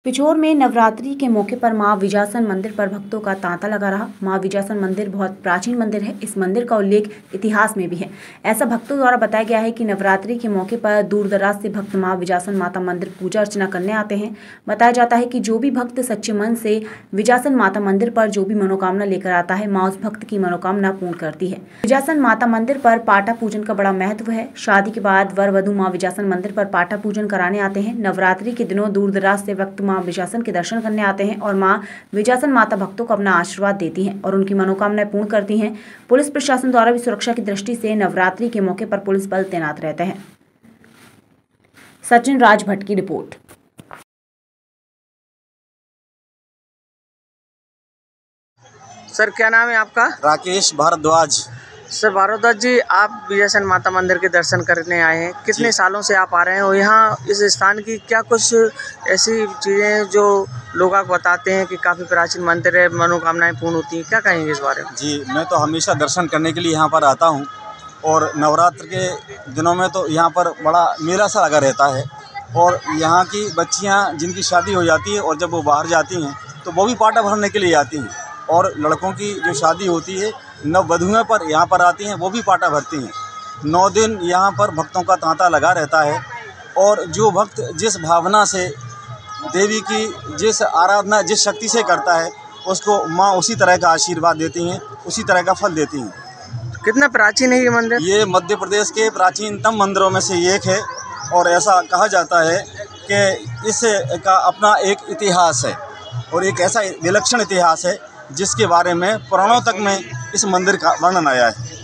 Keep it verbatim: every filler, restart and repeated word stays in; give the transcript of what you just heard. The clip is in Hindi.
पिछोर में नवरात्रि के मौके पर मां विजासन मंदिर पर भक्तों का तांता लगा रहा। मां विजासन मंदिर बहुत प्राचीन मंदिर है। इस मंदिर का उल्लेख इतिहास में भी है। ऐसा भक्तों द्वारा बताया गया है कि नवरात्रि के मौके पर दूर दराज से भक्त मां विजासन माता मंदिर पूजा अर्चना करने आते हैं। बताया जाता है कि जो भी भक्त सच्चे मन से विजासन माता मंदिर पर जो भी मनोकामना लेकर आता है, मां उस भक्त की मनोकामना पूर्ण करती है। विजासन माता मंदिर पर पाटा पूजन का बड़ा महत्व है। शादी के बाद वर वधू मां विजासन मंदिर पर पाटा पूजन कराने आते हैं। नवरात्रि के दिनों दूर दराज से भक्त मां विजासन के दर्शन करने आते हैं और मां विजासन माता भक्तों को अपना आशीर्वाद देती हैं और उनकी मनोकामनाएं पूर्ण करती हैं। पुलिस प्रशासन द्वारा भी सुरक्षा की दृष्टि से नवरात्रि के मौके पर पुलिस बल तैनात रहते हैं। सचिन राज भट्ट की रिपोर्ट। सर, क्या नाम है आपका? राकेश भारद्वाज। सर भारद्वाज जी, आप विजासन माता मंदिर के दर्शन करने आए हैं। कितने सालों से आप आ रहे हैं और यहाँ इस स्थान की क्या कुछ ऐसी चीज़ें जो लोग आप बताते हैं कि काफ़ी प्राचीन मंदिर है, मनोकामनाएं पूर्ण होती हैं, क्या कहेंगे इस बारे में? जी, मैं तो हमेशा दर्शन करने के लिए यहाँ पर आता हूँ और नवरात्र के दिनों में तो यहाँ पर बड़ा मेला सा लगा रहता है और यहाँ की बच्चियाँ जिनकी शादी हो जाती है और जब वो बाहर जाती हैं तो वो भी पाटा भरने के लिए आती हैं और लड़कों की जो शादी होती है नववधुएं पर यहाँ पर आती हैं, वो भी पाटा भरती हैं। नौ दिन यहाँ पर भक्तों का तांता लगा रहता है और जो भक्त जिस भावना से देवी की जिस आराधना जिस शक्ति से करता है उसको माँ उसी तरह का आशीर्वाद देती हैं, उसी तरह का फल देती हैं। कितना प्राचीन है ये मंदिर? ये मध्य प्रदेश के प्राचीनतम मंदिरों में से एक है और ऐसा कहा जाता है कि इस का अपना एक इतिहास है और एक ऐसा विलक्षण इतिहास है जिसके बारे में पुराणों तक में इस मंदिर का वर्णन आया है।